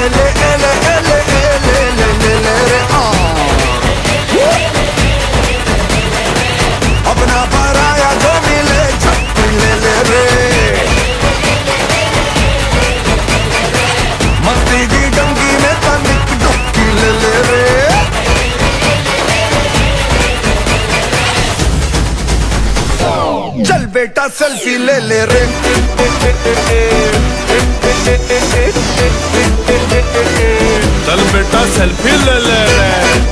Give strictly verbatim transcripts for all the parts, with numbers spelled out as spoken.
एले एले एले एले एले रे अपना पराया जो मिले झट ले ले रे मस्ती की डंकी में तनिक डुबकी ले ले रे चल बेटा सेल्फी ले ले रे चल बेटा सेल्फी ले ले रे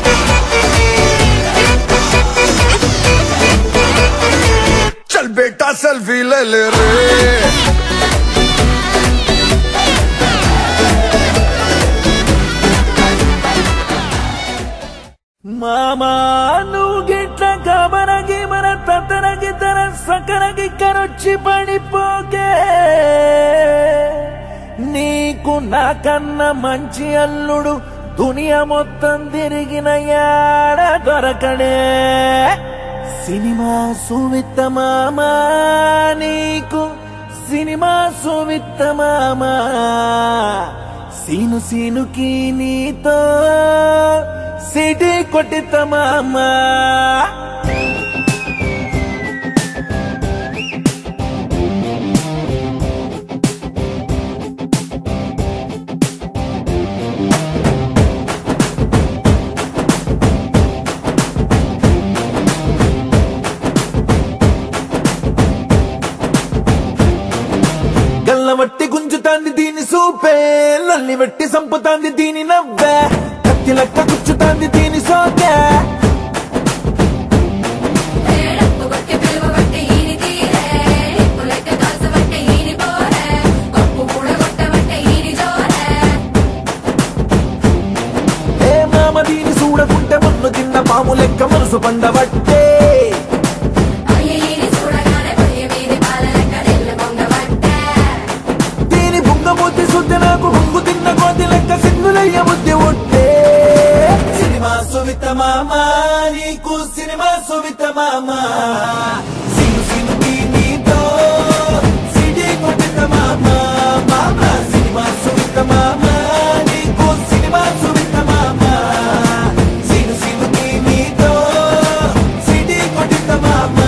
चल बेटा सेल्फी ले ले रे मामा నువ్వు గిట్ల కబరగి మన తతరగి తర సకరగి కరొచ్చి పడిపోకే నీకు నాకన్నా మంచి అల్లుడు దునియా మొత్తం తిరిగిన యాడ దొరకడే సినిమా సువిత్త మామా నీకు సినిమా సువిత్త మామా సీను సీనుకి నీతో సిటీ కొట్టిత మామా గల్లవట్టి గుంజుతాంది దీని సూపే లల్లి వెట్టి సంపుతాంది దీని నవ్వే కత్తి లెక్క గుచ్చుతాంది దీని సోకే ఏ మామ దీని చూడకుంటే మన్ను తిన్న పాము లెక్క మనసు పండబట్టే నాకు హంగు తిన్న కోతి లెక్క సిగ్గులయ్య బుద్ధి ఉంటే సినిమా సువిత మామా నీకు సినిమా సువిత మామా సిను సినుకి నీతో సిటీ కొట్టిన మామా మామా సినిమా సువిత మామా నీకు సినిమా సువిత మామా సిను సినుకి నీతో సిటీ కొట్టిన మామా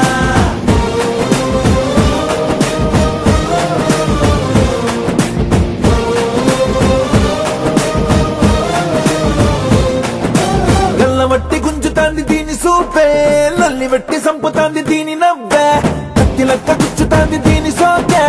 వట్టి గుంజుతాంది దీని సూపే లల్లి వెట్టి సంపుతాంది దీని నవ్వే కత్తి లెక్క గుచ్చుతాంది దీని సోకే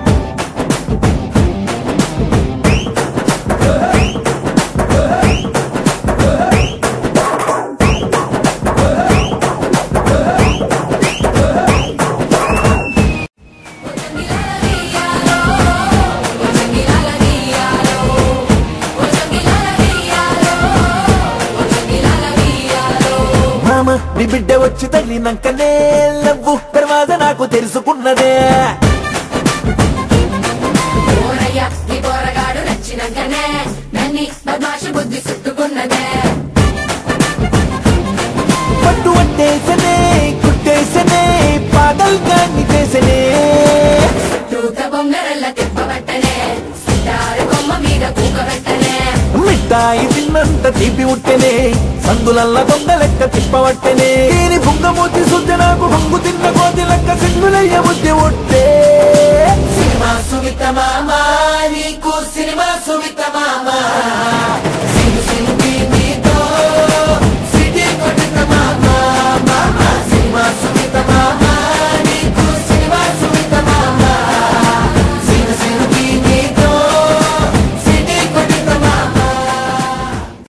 నీ బిడ్డ వచ్చి తల్లినాకనే లవ్వు తర్వాత నాకు తెలుసుకున్నదే పట్టు పట్టేసనే కుట్టేసనే పాగల్ గాన్ని చేసనే మిఠాయి తిన్నంత తీపి ఉట్టెనే సందులల్ల దొంగ లెక్క తిప్పవట్టెనే దీని బుంగమూతి సుద్ది నాకు హంగు తిన్న కోతి లెక్క సిగ్గులయ్య బుద్ధి ఉట్టే సినిమా సువిత మామా నీకు